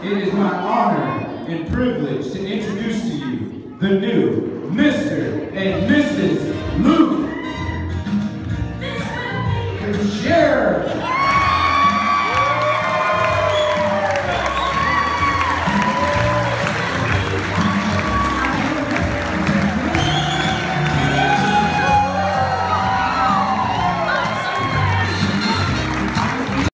It is my honor and privilege to introduce to you the new Mr. and Mrs. Lou.